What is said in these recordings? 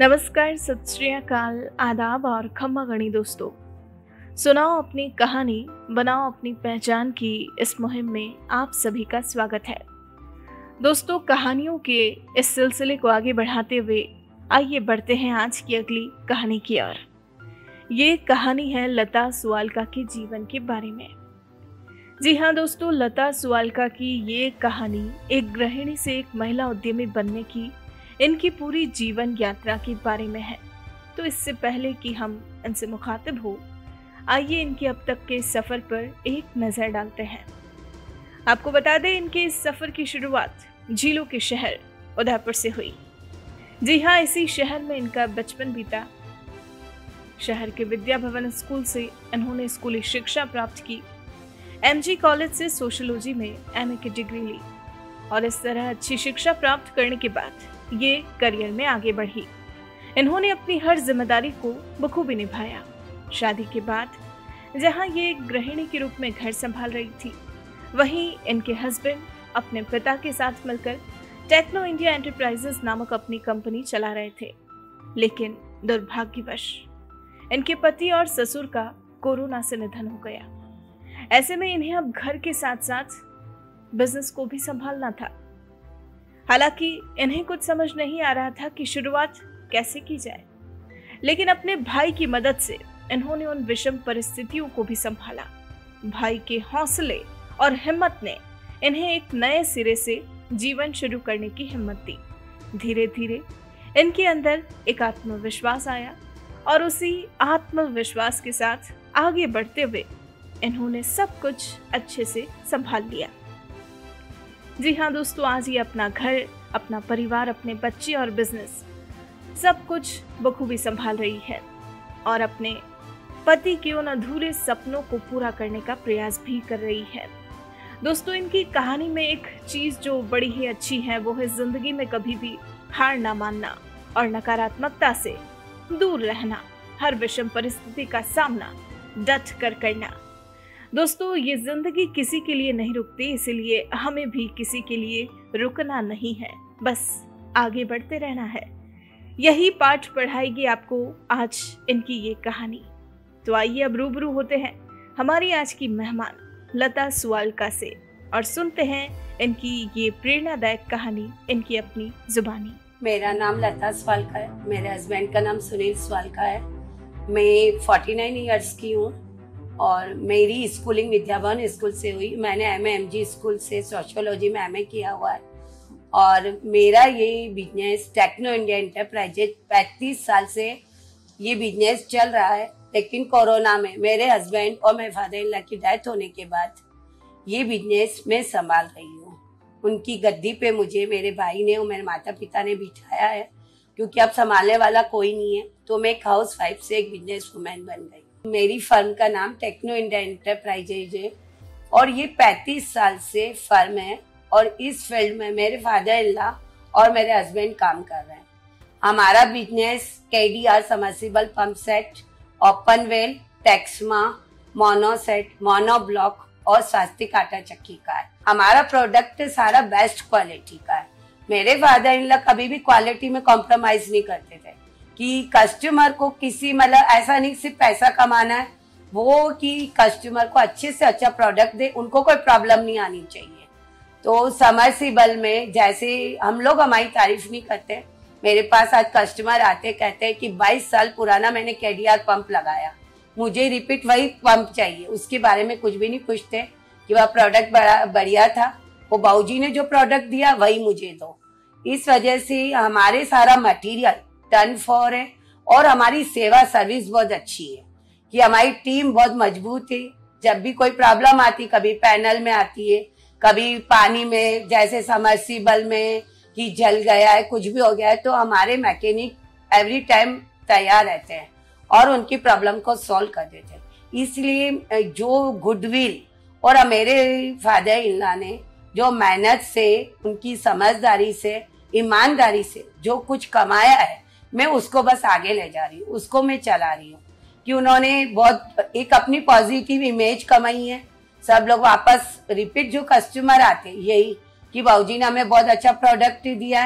नमस्कार, सत श्री अकाल, आदाब और खम्मा गणी दोस्तों। सुनाओ अपनी कहानी, बनाओ अपनी पहचान की इस मुहिम में आप सभी का स्वागत है। दोस्तों, कहानियों के इस सिलसिले को आगे बढ़ाते हुए आइए बढ़ते हैं आज की अगली कहानी की ओर। ये कहानी है लता सुवाल्का के जीवन के बारे में। जी हाँ दोस्तों, लता सुवाल्का की ये कहानी एक गृहिणी से एक महिला उद्यमी बनने की इनकी पूरी जीवन यात्रा के बारे में है। तो इससे पहले कि हम इनसे मुखातिब हो, आइए इनके अब तक के सफर पर एक नजर डालते हैं। आपको बता दें, इनके इस सफर की शुरुआत झीलों के शहर उदयपुर से हुई। जी हाँ, इसी शहर में इनका बचपन बीता। शहर के विद्या भवन स्कूल से इन्होंने स्कूली शिक्षा प्राप्त की। एमजी कॉलेज से सोशियोलॉजी में एमए की डिग्री ली और इस तरह अच्छी शिक्षा प्राप्त करने के बाद ये करियर में आगे बढ़ी। इन्होंने अपनी हर जिम्मेदारी को बखूबी निभाया। शादी के बाद जहां ये एक गृहिणी के रूप में घर संभाल रही थी, वहीं इनके हस्बैंड अपने पिता के साथ मिलकर टेक्नो इंडिया एंटरप्राइजेस नामक अपनी कंपनी चला रहे थे। लेकिन दुर्भाग्यवश इनके पति और ससुर का कोरोना से निधन हो गया। ऐसे में इन्हें अब घर के साथ साथ बिजनेस को भी संभालना था। हालांकि इन्हें कुछ समझ नहीं आ रहा था कि शुरुआत कैसे की जाए, लेकिन अपने भाई की मदद से इन्होंने उन विषम परिस्थितियों को भी संभाला। भाई के हौसले और हिम्मत ने इन्हें एक नए सिरे से जीवन शुरू करने की हिम्मत दी। धीरे धीरे इनके अंदर एक आत्मविश्वास आया और उसी आत्मविश्वास के साथ आगे बढ़ते हुए इन्होंने सब कुछ अच्छे से संभाल लिया। जी हाँ दोस्तों, आज ये अपना घर, अपना परिवार, अपने बच्चे और बिजनेस सब कुछ बखूबी संभाल रही है और अपने पति के उन अधूरे सपनों को पूरा करने का प्रयास भी कर रही है। दोस्तों, इनकी कहानी में एक चीज जो बड़ी ही अच्छी है, वो है जिंदगी में कभी भी हार ना मानना और नकारात्मकता से दूर रहना, हर विषम परिस्थिति का सामना डट कर करना। दोस्तों, ये जिंदगी किसी के लिए नहीं रुकती, इसीलिए हमें भी किसी के लिए रुकना नहीं है, बस आगे बढ़ते रहना है। यही पाठ पढ़ाएगी आपको आज इनकी ये कहानी। तो आइए अब रूबरू होते हैं हमारी आज की मेहमान लता सुवाल्का से और सुनते हैं इनकी ये प्रेरणादायक कहानी इनकी अपनी जुबानी। मेरा नाम लता सुवाल्का है। मेरे हस्बैंड का नाम सुनील सुवाल्का है। मैं 49 इयर्स की हूँ और मेरी स्कूलिंग विद्या भवन स्कूल से हुई। मैंने एमजी स्कूल से सोशियोलॉजी में एमए किया हुआ है और मेरा ये बिजनेस टेक्नो इंडिया एंटरप्राइजेज 35 साल से ये बिजनेस चल रहा है। लेकिन कोरोना में मेरे हस्बैंड और मेरे फादर इन लॉ की डेथ होने के बाद ये बिजनेस मैं संभाल रही हूँ। उनकी गद्दी पे मुझे मेरे भाई ने और मेरे माता पिता ने बिठाया है, क्योंकि अब संभालने वाला कोई नहीं है। तो मैं एक हाउस वाइफ से एक बिजनेस वुमेन बन गई। मेरी फर्म का नाम टेक्नो इंडिया एंटरप्राइजेज है और ये 35 साल से फर्म है और इस फील्ड में मेरे फादर इन लॉ और मेरे हस्बैंड काम कर रहे हैं। हमारा business KDR submersible pump set, open well, Texmo, mono set, mono block और स्वास्तिक आटा चक्की का है। हमारा प्रोडक्ट सारा बेस्ट क्वालिटी का है। मेरे फादर इन लॉ कभी भी क्वालिटी में कॉम्प्रोमाइज नहीं करते थे कि कस्टमर को किसी मतलब ऐसा नहीं सिर्फ पैसा कमाना है, वो कि कस्टमर को अच्छे से अच्छा प्रोडक्ट दे, उनको कोई प्रॉब्लम नहीं आनी चाहिए। तो समरसिबल में जैसे हम लोग हमारी तारीफ नहीं करते, मेरे पास आज कस्टमर आते कहते हैं कि 22 साल पुराना मैंने KDR पंप लगाया, मुझे रिपीट वही पंप चाहिए। उसके बारे में कुछ भी नहीं पूछते कि वह प्रोडक्ट बढ़िया था, वो बाबूजी ने जो प्रोडक्ट दिया वही मुझे दो। इस वजह से हमारे सारा मटेरियल टर्न फॉर है और हमारी सेवा सर्विस बहुत अच्छी है कि हमारी टीम बहुत मजबूत है। जब भी कोई प्रॉब्लम आती, कभी पैनल में आती है, कभी पानी में जैसे सबमर्सिबल में कि जल गया है, कुछ भी हो गया है, तो हमारे मैकेनिक एवरी टाइम तैयार रहते हैं और उनकी प्रॉब्लम को सॉल्व कर देते हैं। इसलिए जो गुडविल और मेरे फादर इन लॉ ने जो मेहनत से, उनकी समझदारी से, ईमानदारी से जो कुछ कमाया है, मैं उसको बस आगे ले जा रही हूँ, उसको मैं चला रही हूँ कि उन्होंने बहुत एक अपनी पॉजिटिव इमेज कमाई है। सब लोग वापस रिपीट जो कस्टमर आते यही कि बाबूजी ने हमें बहुत अच्छा प्रोडक्ट दिया है,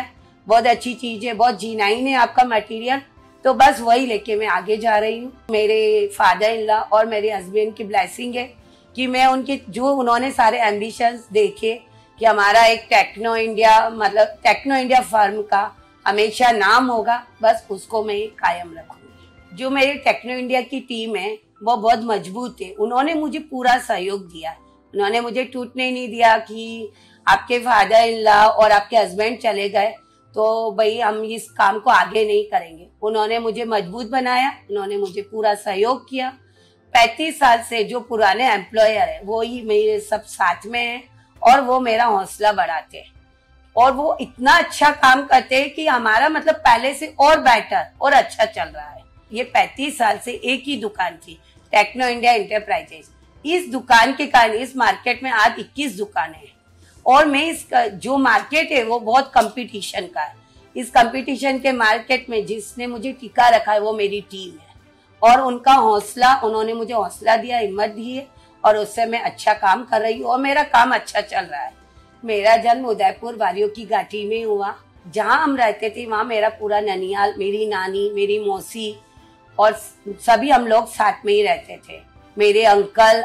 बहुत अच्छी चीज है, बहुत जीनाइन है आपका मटेरियल, तो बस वही लेके मैं आगे जा रही हूँ। मेरे फादर इन लॉ और मेरे हस्बैंड की ब्लेसिंग है कि मैं उनके जो उन्होंने सारे एम्बिशंस देखे कि हमारा एक टेक्नो इंडिया फर्म का हमेशा नाम होगा, बस उसको मैं कायम रखूंगी। जो मेरी टेक्नो इंडिया की टीम है वो बहुत मजबूत है, उन्होंने मुझे पूरा सहयोग दिया, उन्होंने मुझे टूटने नहीं दिया कि आपके फादर इन लॉ और आपके हस्बैंड चले गए तो भाई हम इस काम को आगे नहीं करेंगे। उन्होंने मुझे मजबूत बनाया, उन्होंने मुझे पूरा सहयोग किया। 35 साल से जो पुराने एम्प्लॉयर है वो ही मेरे सब साथ में है और वो मेरा हौसला बढ़ाते हैं और वो इतना अच्छा काम करते हैं कि हमारा मतलब पहले से और बेटर और अच्छा चल रहा है। ये 35 साल से एक ही दुकान थी, टेक्नो इंडिया एंटरप्राइजेस। इस दुकान के कारण इस मार्केट में आज 21 दुकानें हैं और मैं इसका जो मार्केट है वो बहुत कंपटीशन का है। इस कंपटीशन के मार्केट में जिसने मुझे टिका रखा है वो मेरी टीम है और उनका हौसला, उन्होंने मुझे हौसला दिया, हिम्मत दी है और उससे मैं अच्छा काम कर रही हूँ और मेरा काम अच्छा चल रहा है। मेरा जन्म उदयपुर वारियों की घाटी में हुआ, जहाँ हम रहते थे वहाँ मेरा पूरा ननियाल, मेरी नानी, मेरी मौसी और सभी हम लोग साथ में ही रहते थे। मेरे अंकल,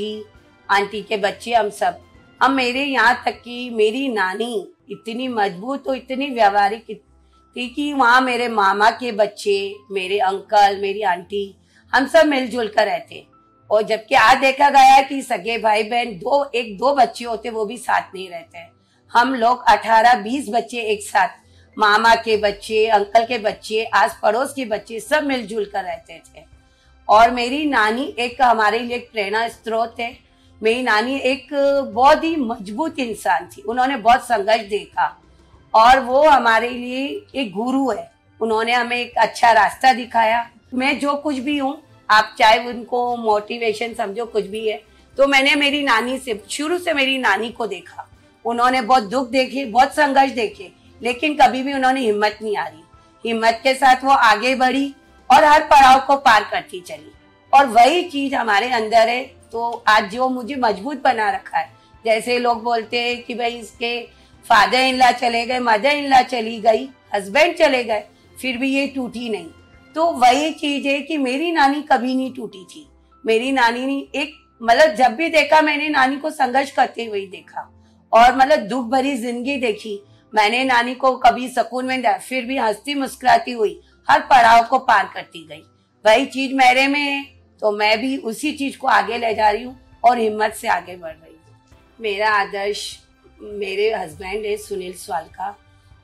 आंटी के बच्चे, हम सब। अब मेरे यहाँ तक कि मेरी नानी इतनी मजबूत और इतनी व्यवहारिक थी कि वहाँ मेरे मामा के बच्चे, मेरे अंकल, मेरी आंटी, हम सब मिलजुल कर रहते। और जबकि आज देखा गया है कि सगे भाई बहन दो बच्चे होते वो भी साथ नहीं रहते। हम लोग 18-20 बच्चे एक साथ, मामा के बच्चे, अंकल के बच्चे, आस पड़ोस के बच्चे, सब मिलजुल कर रहते थे। और मेरी नानी एक हमारे लिए एक प्रेरणा स्रोत है। मेरी नानी एक बहुत ही मजबूत इंसान थी, उन्होंने बहुत संघर्ष देखा और वो हमारे लिए एक गुरु है। उन्होंने हमें एक अच्छा रास्ता दिखाया। मैं जो कुछ भी हूँ, आप चाहे उनको मोटिवेशन समझो, कुछ भी है, तो मैंने मेरी नानी से, शुरू से मेरी नानी को देखा। उन्होंने बहुत दुख देखे, बहुत संघर्ष देखे, लेकिन कभी भी उन्होंने हिम्मत नहीं हारी। हिम्मत के साथ वो आगे बढ़ी और हर पड़ाव को पार करती चली और वही चीज हमारे अंदर है। तो आज जो मुझे मजबूत बना रखा है, जैसे लोग बोलते हैं कि भाई इसके फादर इन लॉ चले गए, मदर इन लॉ चली गई, हस्बैंड चले गए, फिर भी ये टूटी नहीं। तो वही चीज है कि मेरी नानी कभी नहीं टूटी थी। मेरी नानी ने एक मतलब जब भी देखा मैंने नानी को संघर्ष करते हुए देखा और मतलब दुख भरी जिंदगी देखी। मैंने नानी को कभी सुकून में दिया, फिर भी हंसती मुस्कुराती हुई हर पड़ाव को पार करती गई। वही चीज मेरे में है, तो मैं भी उसी चीज को आगे ले जा रही हूँ और हिम्मत से आगे बढ़ रही हूँ। मेरा आदर्श मेरे हस्बैंड है सुनील स्वालका।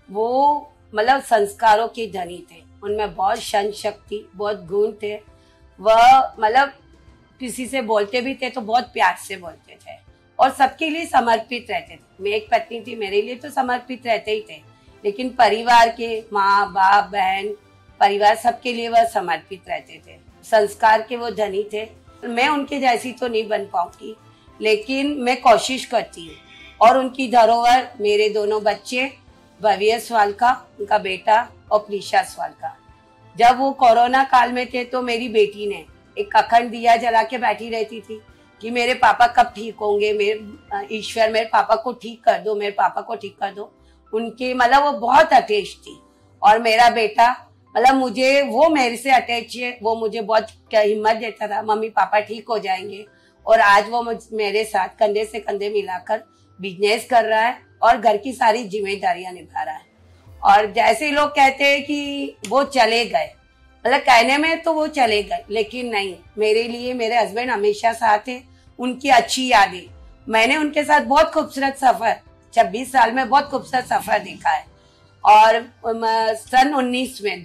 वो मतलब संस्कारों के धनी थे, उनमें बहुत शन शक्ति, बहुत गुण थे। वह मतलब किसी से बोलते भी थे तो बहुत प्यार से बोलते थे और सबके लिए समर्पित रहते थे। मैं एक पत्नी थी, मेरे लिए तो समर्पित रहते ही थे, लेकिन परिवार के माँ बाप बहन परिवार सबके लिए वह समर्पित रहते थे। संस्कार के वो धनी थे। मैं उनके जैसी तो नहीं बन पाऊंगी, लेकिन मैं कोशिश करती हूँ। और उनकी धरोहर मेरे दोनों बच्चे, भव्य स्वालका उनका बेटा और प्रीशा स्वालका। जब वो कोरोना काल में थे तो मेरी बेटी ने एक अखंड दिया जला के बैठी रहती थी कि मेरे पापा कब ठीक होंगे, मेरे ईश्वर मेरे पापा को ठीक कर दो, मेरे पापा को ठीक कर दो। उनके मतलब वो बहुत अटैच थी। और मेरा बेटा मतलब मुझे, वो मेरे से अटैच है, वो मुझे बहुत हिम्मत देता था, मम्मी पापा ठीक हो जाएंगे। और आज वो मेरे साथ कंधे से कंधे मिलाकर बिजनेस कर रहा है और घर की सारी जिम्मेदारियां निभा रहा है। और जैसे लोग कहते हैं कि वो चले गए, मतलब कहने में तो वो चले गए, लेकिन नहीं, मेरे लिए मेरे हस्बैंड हमेशा साथ है। उनकी अच्छी यादें, मैंने उनके साथ बहुत खूबसूरत सफर, 26 साल में बहुत खूबसूरत सफर देखा है। और सन 19 में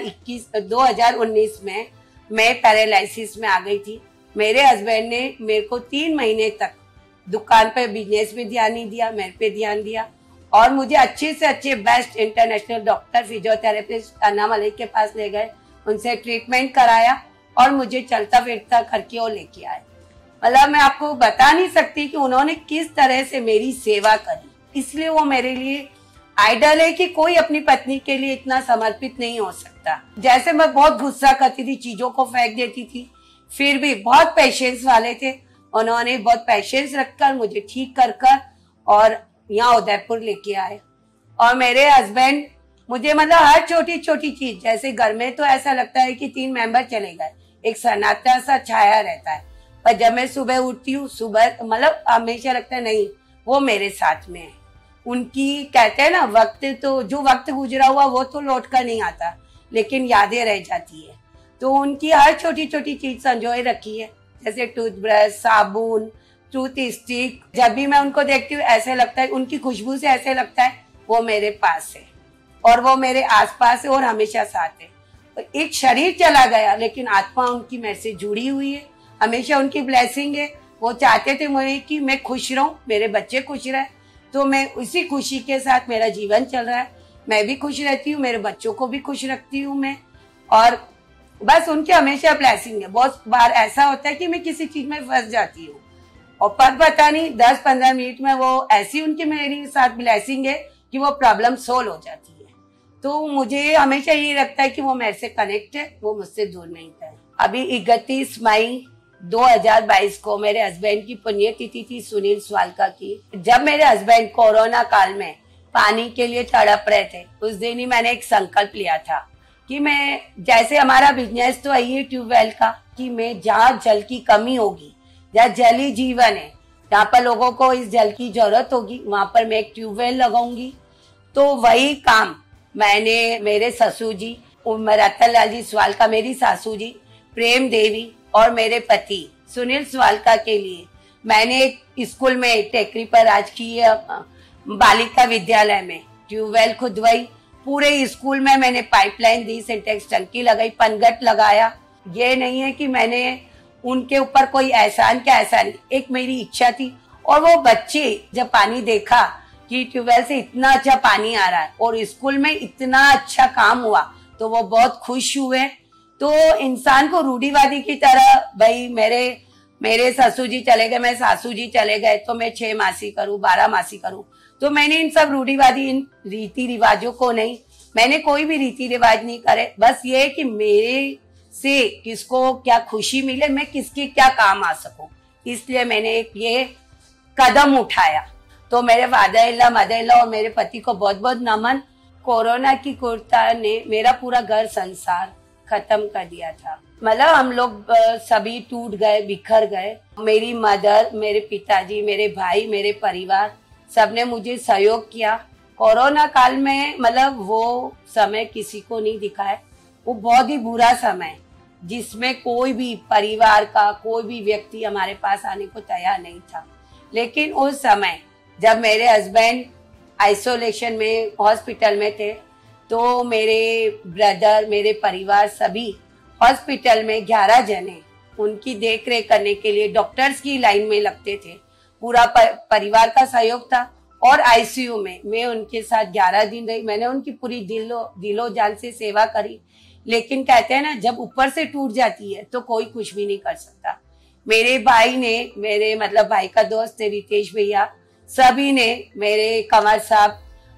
2019 में मैं पैरालिसिस में आ गई थी। मेरे हस्बैंड ने मेरे को 3 महीने तक दुकान पे बिजनेस में ध्यान नहीं दिया, मेरे पे ध्यान दिया और मुझे अच्छे से अच्छे best international doctor physiotherapist Anna Malik के पास ले गए, उनसे ट्रीटमेंट कराया और मुझे चलता फिरता करके वो लेके आए। मतलब मैं आपको बता नहीं सकती कि उन्होंने किस तरह से मेरी सेवा करी, इसलिए वो मेरे लिए आइडल है कि कोई अपनी पत्नी के लिए इतना समर्पित नहीं हो सकता। जैसे मैं बहुत गुस्सा करती थी, चीजों को फेंक देती थी, फिर भी बहुत पेशेंस वाले थे। उन्होंने बहुत पेशेंस रखकर मुझे ठीक कर और यहाँ उदयपुर लेके आए। और मेरे हस्बैंड मुझे मतलब हर छोटी छोटी चीज, जैसे घर में तो ऐसा लगता है कि 3 मेंबर चले गए, एक सन्नाटा सा छाया रहता है, पर जब मैं सुबह उठती हूँ, सुबह मतलब हमेशा लगता है नहीं वो मेरे साथ में है। उनकी कहते हैं ना, वक्त तो जो वक्त गुजरा हुआ वो तो लौट कर नहीं आता, लेकिन यादें रह जाती है। तो उनकी हर छोटी छोटी चीज संजोए रखी है, जैसे टूथब्रश, साबुन, टूथ स्टिक। जब भी मैं उनको देखती हूँ ऐसे लगता है, उनकी खुशबू से ऐसे लगता है वो मेरे पास है और वो मेरे आसपास है और हमेशा साथ है। तो एक शरीर चला गया लेकिन आत्मा उनकी मेरे से जुड़ी हुई है, हमेशा उनकी ब्लेसिंग है। वो चाहते थे मुझे कि मैं खुश रहूं, मेरे बच्चे खुश रहे, तो मैं उसी खुशी के साथ मेरा जीवन चल रहा है। मैं भी खुश रहती हूँ, मेरे बच्चों को भी खुश रखती हूँ मैं, और बस उनके हमेशा ब्लेसिंग है। बहुत बार ऐसा होता है कि मैं किसी चीज में फंस जाती हूँ और पता नहीं 10-15 मिनट में वो ऐसी उनकी मेरे साथ ब्लेसिंग है कि वो प्रॉब्लम सोल्व हो जाती है। तो मुझे हमेशा ये लगता है कि वो मेरे से कनेक्ट है, वो मुझसे दूर नहीं है। अभी 31 मई 2022 को मेरे हस्बैंड की पुण्यतिथि थी, सुनील स्वालका की। जब मेरे हस्बैंड कोरोना काल में पानी के लिए तड़प रहे थे, उस दिन ही मैंने एक संकल्प लिया था कि मैं, जैसे हमारा बिजनेस तो यही ट्यूबवेल का, कि मैं जहाँ जल की कमी होगी, जहाँ जल ही जीवन है, जहाँ पर लोगों को इस जल की जरूरत होगी, वहां पर मैं एक ट्यूबवेल लगाऊंगी। तो वही काम मैंने मेरे ससुर जी रतन लाल जी स्वालका, मेरी सासू जी प्रेम देवी और मेरे पति सुनील स्वालका के लिए मैंने एक स्कूल में टेकरी पर राजकीय बालिका विद्यालय में ट्यूबवेल खुदवाई। पूरे स्कूल में मैंने पाइपलाइन दी, सिंटेक्स टंकी लगाई, पनगट लगाया। ये नहीं है कि मैंने उनके ऊपर कोई एहसान क्या एहसान, एक मेरी इच्छा थी। और वो बच्चे जब पानी देखा कि ट्यूबवेल से इतना अच्छा पानी आ रहा है और स्कूल में इतना अच्छा काम हुआ, तो वो बहुत खुश हुए। तो इंसान को रूढ़िवादी की तरह, भाई मेरे ससुर जी चले गए, मैं सासू जी चले गए, तो मैं 6 मासी करूं, 12 मासी करूं। तो मैंने इन सब रूढ़िवादी इन रीति रिवाजों को नहीं, मैंने कोई भी रीति रिवाज नहीं करे। बस ये है कि मेरे से किसको क्या खुशी मिले, मैं किसके क्या काम आ सकूं, इसलिए मैंने एक ये कदम उठाया। तो मेरे father in law, mother in law और मेरे पति को बहुत बहुत नमन। कोरोना की क्रूरता ने मेरा पूरा घर संसार खत्म कर दिया था। मतलब हम लोग सभी टूट गए, बिखर गए। मेरी मदर, मेरे पिताजी, मेरे भाई, मेरे परिवार, सबने मुझे सहयोग किया। कोरोना काल में मतलब वो समय किसी को नहीं दिखा है, वो बहुत ही बुरा समय जिसमें कोई भी परिवार का कोई भी व्यक्ति हमारे पास आने को तैयार नहीं था। लेकिन उस समय जब मेरे हस्बैंड आइसोलेशन में हॉस्पिटल में थे, तो मेरे ब्रदर, मेरे परिवार सभी हॉस्पिटल में 11 जने उनकी देख रेख करने के लिए डॉक्टर्स की लाइन में लगते थे। पूरा परिवार का सहयोग था और आईसीयू में मैं उनके साथ 11 दिन रही। मैंने उनकी पूरी दिलो जान से सेवा करी। लेकिन कहते हैं ना, जब ऊपर से टूट जाती है तो कोई कुछ भी नहीं कर सकता। मेरे भाई ने, मेरे मतलब भाई का दोस्त है रितेश भैया, सभी ने, मेरे कंवर साहब,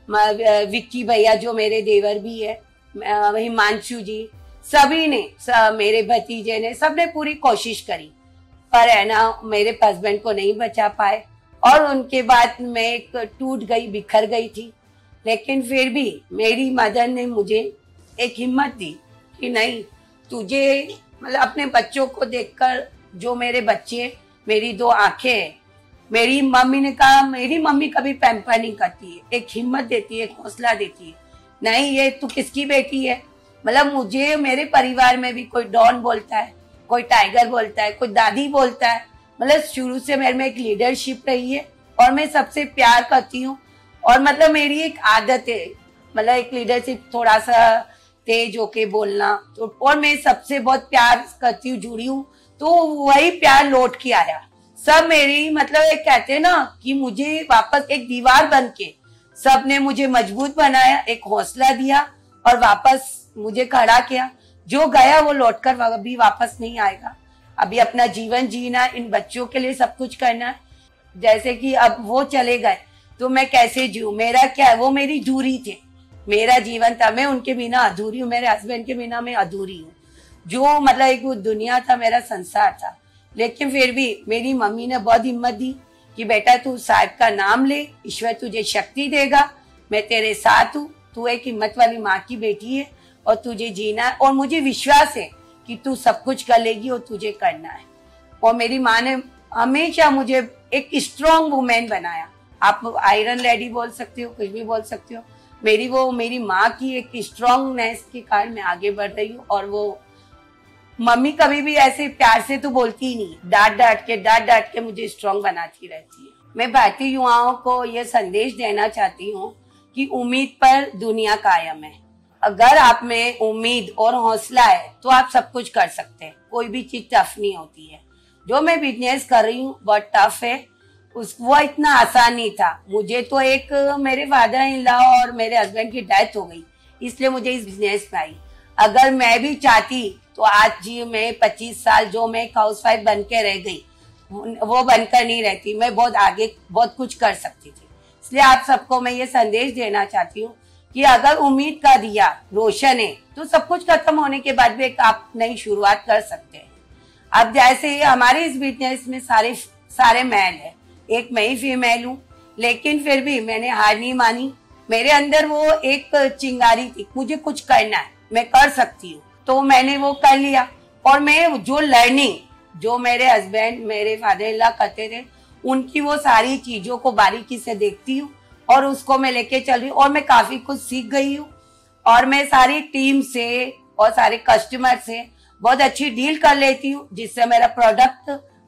विक्की भैया जो मेरे देवर भी है, हिमांशु जी, सभी ने, मेरे भतीजे ने, सबने पूरी कोशिश करी, पर है ना मेरे हस्बैंड को नहीं बचा पाए और उनके बाद मैं टूट गई, बिखर गई थी। लेकिन फिर भी मेरी मदर ने मुझे एक हिम्मत दी कि नहीं, तुझे मतलब अपने बच्चों को देखकर, जो मेरे बच्चे, मेरी 2 आंखें हैं। मेरी मम्मी ने कहा, मेरी मम्मी कभी पैम्पर नहीं करती है, एक हिम्मत देती है, एक हौसला देती है, नहीं ये तू किसकी बेटी है। मतलब मुझे मेरे परिवार में भी कोई डॉन बोलता है, कोई टाइगर बोलता है, कोई दादी बोलता है। मतलब शुरू से मेरे में एक लीडरशिप रही है और मैं सबसे प्यार करती हूँ। और मतलब मेरी एक आदत है, मतलब एक लीडरशिप, थोड़ा सा तेज होके बोलना, तो और मैं सबसे बहुत प्यार करती हूँ, जुड़ी हूँ, तो वही प्यार लौट के आया। सब मेरी मतलब एक कहते हैं ना कि मुझे वापस एक दीवार बन के सब ने मुझे मजबूत बनाया, एक हौसला दिया और वापस मुझे खड़ा किया। जो गया वो लौटकर अभी वापस नहीं आएगा। अभी अपना जीवन जीना, इन बच्चों के लिए सब कुछ करना है। जैसे कि अब वो चले गए तो मैं कैसे जीऊं, मेरा क्या है, वो मेरी दूरी थे, मेरा जीवन था, मैं उनके बिना अधूरी हूँ, मेरे हस्बैंड के बिना मैं अधूरी हूँ। जो मतलब एक वो दुनिया था, मेरा संसार था। लेकिन फिर भी मेरी मम्मी ने बहुत हिम्मत दी कि बेटा तू साहिब का नाम ले, ईश्वर तुझे शक्ति देगा, मैं तेरे साथ हूँ। तू एक हिम्मत वाली माँ की बेटी है और तुझे जीना है, और मुझे विश्वास है कि तू सब कुछ कर लेगी और तुझे करना है। और मेरी माँ ने हमेशा मुझे एक स्ट्रॉन्ग वुमेन बनाया। आप आयरन लेडी बोल सकते हो, कुछ भी बोल सकते हो। मेरी माँ की एक स्ट्रॉन्गनेस के कारण मैं आगे बढ़ रही हूँ। और वो मम्मी कभी भी ऐसे प्यार से तो बोलती ही नहीं, डांट डांट के मुझे स्ट्रॉन्ग बनाती रहती है। मैं भारतीय युवाओं को यह संदेश देना चाहती हूँ कि उम्मीद पर दुनिया कायम है। अगर आप में उम्मीद और हौसला है तो आप सब कुछ कर सकते हैं। कोई भी चीज टफ नहीं होती है। जो मैं बिजनेस कर रही हूँ बहुत टफ है, वो इतना आसान नहीं था। मुझे तो एक मेरे फादर इन लॉ और मेरे हस्बैंड की डेथ हो गई, इसलिए मुझे इस बिजनेस में आई। अगर मैं भी चाहती तो आज जी मैं 25 साल जो मैं एक हाउसवाइफ बन के रह गई, वो बनकर नहीं रहती। मैं बहुत आगे बहुत कुछ कर सकती थी। इसलिए आप सबको मैं ये संदेश देना चाहती हूँ कि अगर उम्मीद का दिया रोशन है तो सब कुछ खत्म होने के बाद भी एक आप नई शुरुआत कर सकते हैं। अब जैसे हमारे इस बिजनेस में सारे मैल है, एक मैं ही फीमेल हूँ, लेकिन फिर भी मैंने हार नहीं मानी। मेरे अंदर वो एक चिंगारी थी, मुझे कुछ करना है, मैं कर सकती हूँ, तो मैंने वो कर लिया। और मैं जो लर्निंग जो मेरे हस्बैंड मेरे फादर इन लॉ करते थे, उनकी वो सारी चीजों को बारीकी से देखती हूँ और उसको मैं लेके चल रही हूँ। और मैं काफी कुछ सीख गई हूँ और मैं सारी टीम से और सारे कस्टमर से बहुत अच्छी डील कर लेती हूँ, जिससे मेरा प्रोडक्ट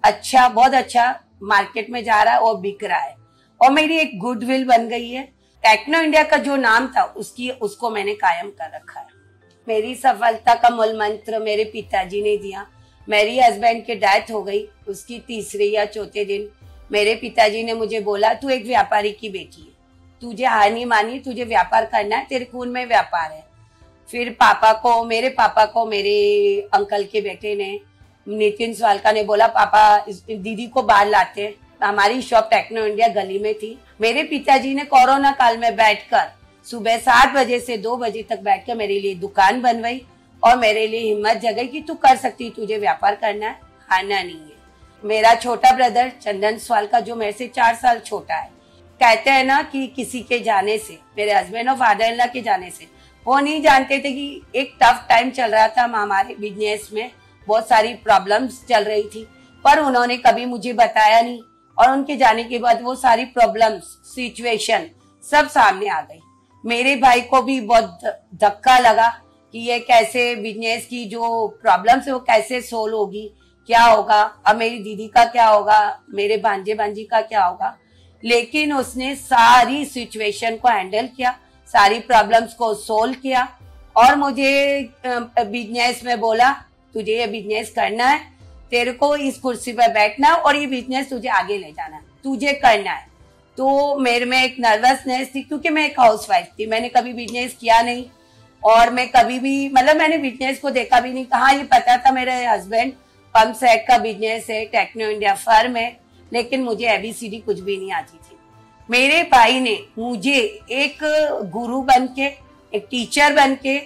बहुत अच्छा मार्केट में जा रहा है और बिक रहा है। और मेरी एक गुडविल बन गई है। टेक्नो इंडिया का जो नाम था उसको मैंने कायम कर रखा है। मेरी सफलता का मूल मंत्र मेरे पिताजी ने दिया। मेरी हस्बैंड की डेथ हो गई, उसकी तीसरे या चौथे दिन मेरे पिताजी ने मुझे बोला, तू एक व्यापारी की बेटी है, तुझे हार नहीं मानी, तुझे व्यापार करना है, तेरे खून में व्यापार है। फिर मेरे पापा को मेरे अंकल के बेटे ने नितिन स्वालका ने बोला, पापा इस दीदी को बाहर लाते हैं। हमारी शॉप टेक्नो इंडिया गली में थी। मेरे पिताजी ने कोरोना काल में बैठकर सुबह 7 बजे से 2 बजे तक बैठकर मेरे लिए दुकान बनवाई और मेरे लिए हिम्मत जगाई कि तू कर सकती, तुझे व्यापार करना है, हारना नहीं है। मेरा छोटा ब्रदर चंदन स्वालका जो मेरे से 4 साल छोटा है, कहते हैं ना कि किसी के जाने से, मेरे हस्बैंड और फादर इन लॉ के जाने से, वो नहीं जानते थे कि एक टफ टाइम चल रहा था हमारे बिजनेस में, बहुत सारी प्रॉब्लम्स चल रही थी, पर उन्होंने कभी मुझे बताया नहीं। और उनके जाने के बाद वो सारी प्रॉब्लम्स सिचुएशन सब सामने आ गई। मेरे भाई को भी बहुत धक्का लगा कि ये कैसे बिजनेस की जो प्रॉब्लम्स है वो कैसे सोल्व होगी, क्या होगा, अब मेरी दीदी का क्या होगा, मेरे भांजे भांजी का क्या होगा। लेकिन उसने सारी सिचुएशन को हैंडल किया, सारी प्रॉब्लम्स को सोल्व किया और मुझे बिजनेस में बोला, तुझे ये बिजनेस करना है, तेरे को इस कुर्सी पर बैठना है और ये बिजनेस तुझे आगे ले जाना है, तुझे करना है। तो मेरे में एक नर्वसनेस थी क्योंकि मैं एक हाउसवाइफ थी, मैंने कभी बिजनेस किया नहीं और मैं कभी भी मैंने बिजनेस को देखा भी नहीं। कहाँ, ये पता था मेरे हस्बैंड पंप सेट का बिजनेस है, टेक्नो इंडिया फर्म है, लेकिन मुझे ABCD कुछ भी नहीं आती थी। मेरे भाई ने मुझे एक गुरु बन के, एक टीचर बन के,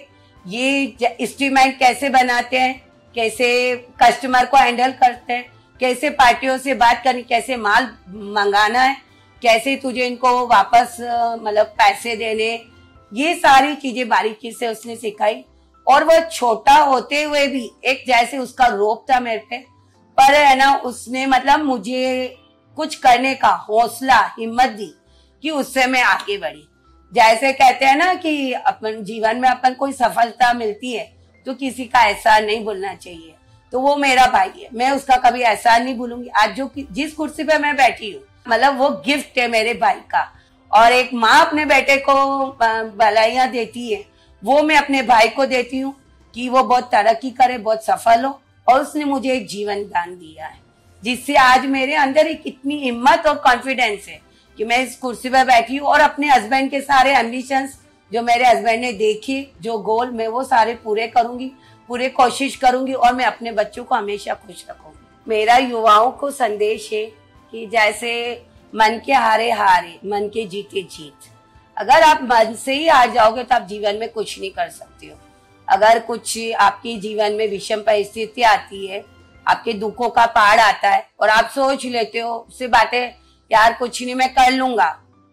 ये इंस्ट्रूमेंट कैसे बनाते हैं, कैसे कस्टमर को हैंडल करते हैं, कैसे पार्टियों से बात करनी, कैसे माल मंगाना है, कैसे तुझे इनको वापस पैसे देने, ये सारी चीजें बारीकी से उसने सिखाई। और वो छोटा होते हुए भी एक जैसे उसका रोप था मेरे पे, पर है ना, उसने मुझे कुछ करने का हौसला, हिम्मत दी कि उससे मैं आगे बढ़ी। जैसे कहते हैं ना कि अपन जीवन में अपन कोई सफलता मिलती है तो किसी का एहसान नहीं भूलना चाहिए, तो वो मेरा भाई है, मैं उसका कभी एहसान नहीं भूलूंगी। आज जिस कुर्सी पे मैं बैठी हूँ, वो गिफ्ट है मेरे भाई का। और एक माँ अपने बेटे को बधाइयां देती है, वो मैं अपने भाई को देती हूँ कि वो बहुत तरक्की करे, बहुत सफल हो। और उसने मुझे एक जीवन दान दिया है, जिससे आज मेरे अंदर एक इतनी हिम्मत और कॉन्फिडेंस है कि मैं इस कुर्सी पर बैठी हूँ और अपने हस्बैंड के सारे एम्बिशंस जो मेरे हस्बैंड ने देखे, जो गोल, मैं वो सारे पूरे करूंगी, पूरे कोशिश करूंगी और मैं अपने बच्चों को हमेशा खुश रखूंगी। मेरा युवाओं को संदेश है कि जैसे मन के हारे हारे, मन के जीते जीत। अगर आप मन से ही हार जाओगे तो आप जीवन में कुछ नहीं कर सकते हो। अगर कुछ आपके जीवन में विषम परिस्थिति आती है, आपके दुखों का पहाड़ आता है और आप सोच लेते हो उससे बातें, यार कुछ नहीं मैं कर लूंगा,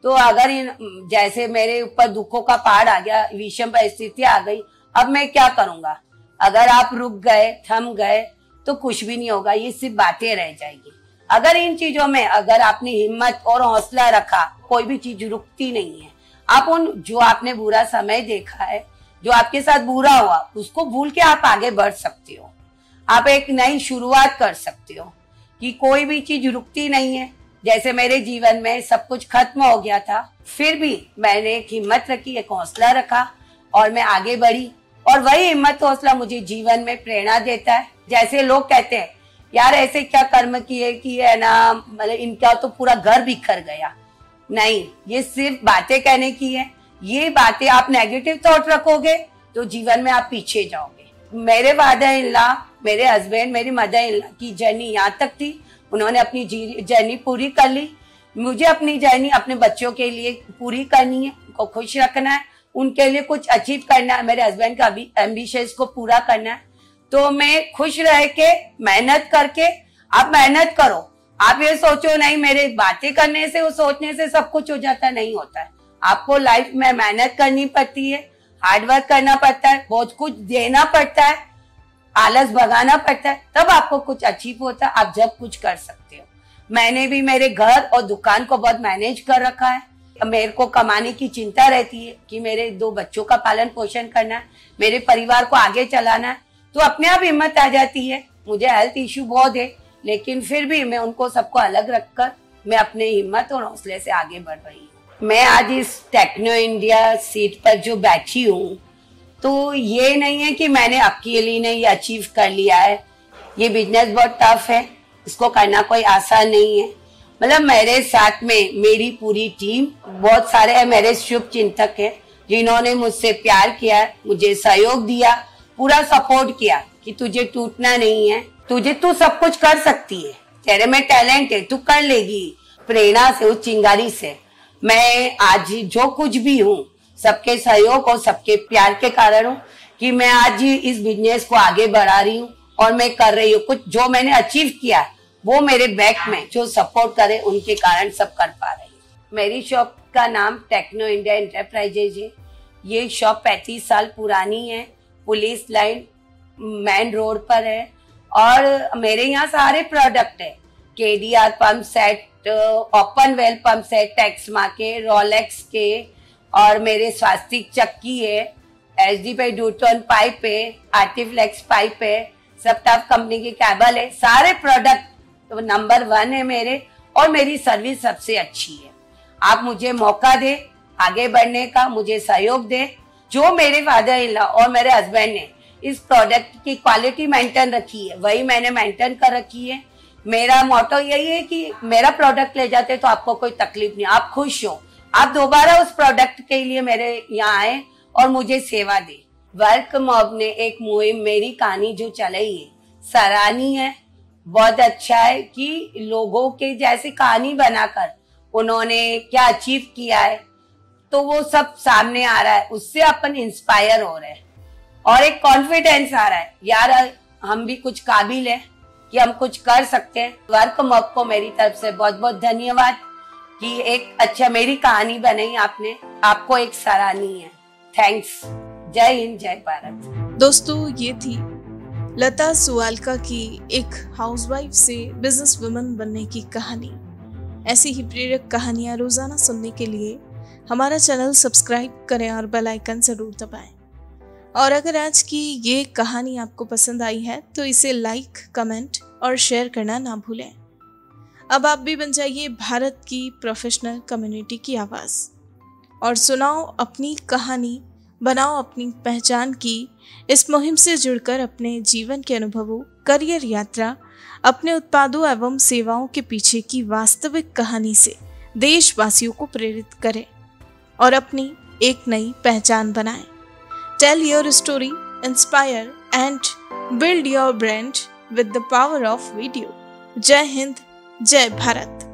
तो अगर जैसे मेरे ऊपर दुखों का पहाड़ आ गया, विषम परिस्थिति आ गई, अब मैं क्या करूंगा? अगर आप रुक गए, थम गए, तो कुछ भी नहीं होगा, ये सिर्फ बातें रह जाएगी। अगर इन चीजों में अगर आपने हिम्मत और हौसला रखा, कोई भी चीज रुकती नहीं है। आप उन जो आपने बुरा समय देखा है, जो आपके साथ बुरा हुआ, उसको भूल के आप आगे बढ़ सकते हो। आप एक नई शुरुआत कर सकते हो कि कोई भी चीज रुकती नहीं है। जैसे मेरे जीवन में सब कुछ खत्म हो गया था, फिर भी मैंने एक हिम्मत रखी, एक हौसला रखा और मैं आगे बढ़ी। और वही हिम्मत हौसला मुझे जीवन में प्रेरणा देता है। जैसे लोग कहते हैं यार ऐसे क्या कर्म किए कि है ना, मतलब इनका तो पूरा घर बिखर गया। नहीं, ये सिर्फ बातें कहने की है। ये बातें आप नेगेटिव थॉट रखोगे तो जीवन में आप पीछे जाओगे। मेरे फादर इन लॉ, मेरे हस्बैंड, मेरी मदर इन लॉ की जर्नी यहाँ तक थी। उन्होंने अपनी जर्नी पूरी कर ली। मुझे अपनी जर्नी अपने बच्चों के लिए पूरी करनी है, उनको खुश रखना है, उनके लिए कुछ अचीव करना है, मेरे हस्बैंड का भी एम्बिशंस को पूरा करना है। तो मैं खुश रह के मेहनत करके, आप मेहनत करो। आप ये सोचो नहीं मेरे बातें करने से, वो सोचने से सब कुछ हो जाता, नहीं होता है। आपको लाइफ में मेहनत करनी पड़ती है, हार्डवर्क करना पड़ता है, बहुत कुछ देना पड़ता है, आलस भगाना पड़ता है, तब आपको कुछ अचीव होता है। आप जब कुछ कर सकते हो। मैंने भी मेरे घर और दुकान को बहुत मैनेज कर रखा है। मेरे को कमाने की चिंता रहती है कि मेरे 2 बच्चों का पालन पोषण करना है, मेरे परिवार को आगे चलाना है, तो अपने आप हिम्मत आ जाती है। मुझे हेल्थ इश्यू बहुत है, लेकिन फिर भी मैं उनको सबको अलग रखकर मैं अपने हिम्मत और हौसले से आगे बढ़ रही हूँ। मैं आज इस टेक्नो इंडिया सीट पर जो बैठी हूँ, तो ये नहीं है कि मैंने अकेली ने ये अचीव कर लिया है। ये बिजनेस बहुत टफ है, इसको करना कोई आसान नहीं है। मतलब मेरे साथ में मेरी पूरी टीम, बहुत सारे मेरे शुभ चिंतक हैं जिन्होंने मुझसे प्यार किया, मुझे सहयोग दिया, पूरा सपोर्ट किया कि तुझे टूटना नहीं है, तू सब कुछ कर सकती है, तेरे में टैलेंट है, तू कर लेगी। प्रेरणा से, उस चिंगारी से मैं आज जो कुछ भी हूँ, सबके सहयोग और सबके प्यार के कारण हूँ कि मैं आज इस बिजनेस को आगे बढ़ा रही हूँ और मैं कर रही हूँ। कुछ जो मैंने अचीव किया वो मेरे बैक में जो सपोर्ट करे उनके कारण सब कर पा रही हूँ। मेरी शॉप का नाम टेक्नो इंडिया एंटरप्राइजेज है। ये शॉप 35 साल पुरानी है, पुलिस लाइन मेन रोड पर है और मेरे यहाँ सारे प्रोडक्ट है। KDR pump set, open well pump set, Texmo के, रोलेक्स के, और मेरे स्वास्तिक चक्की है, HD पे डूटन पाइप है, आर्टिफ्लेक्स पाइप है, सब टफ कंपनी की केबल है। सारे प्रोडक्ट तो नंबर 1 है मेरे, और मेरी सर्विस सबसे अच्छी है। आप मुझे मौका दे आगे बढ़ने का, मुझे सहयोग दे। जो मेरे फादर इन लॉ और मेरे हस्बैंड ने इस प्रोडक्ट की क्वालिटी मेंटेन रखी है, वही मैंने मेंटेन कर रखी है। मेरा मोटो यही है कि मेरा प्रोडक्ट ले जाते तो आपको कोई तकलीफ नहीं, आप खुश हो, आप दोबारा उस प्रोडक्ट के लिए मेरे यहाँ आए और मुझे सेवा दे। वर्क मॉब ने एक मुहिम, मेरी कहानी जो चलाई है, सराहनीय है, बहुत अच्छा है कि लोगों के जैसी कहानी बनाकर उन्होंने क्या अचीव किया है, तो वो सब सामने आ रहा है, उससे अपन इंस्पायर हो रहे हैं और एक कॉन्फिडेंस आ रहा है यार हम भी कुछ काबिल है कि हम कुछ कर सकते हैं। वर्क मॉब को मेरी तरफ से बहुत बहुत धन्यवाद कि एक अच्छा मेरी कहानी बनाई आपने, आपको एक सराहनीय है। थैंक्स। जय हिंद, जय भारत। दोस्तों, ये थी लता सुवालका की एक हाउसवाइफ से बिजनेस वुमन बनने की कहानी। ऐसी ही प्रेरक कहानियां रोजाना सुनने के लिए हमारा चैनल सब्सक्राइब करें और बेल आइकन जरूर दबाएं। और अगर आज की ये कहानी आपको पसंद आई है तो इसे लाइक, कमेंट और शेयर करना ना भूलें। अब आप भी बन जाइए भारत की प्रोफेशनल कम्युनिटी की आवाज़ और सुनाओ अपनी कहानी, बनाओ अपनी पहचान की इस मुहिम से जुड़कर अपने जीवन के अनुभवों, करियर यात्रा, अपने उत्पादों एवं सेवाओं के पीछे की वास्तविक कहानी से देशवासियों को प्रेरित करें और अपनी एक नई पहचान बनाएं। Tell your story, inspire and build your brand with the power of video. जय हिंद, जय भारत।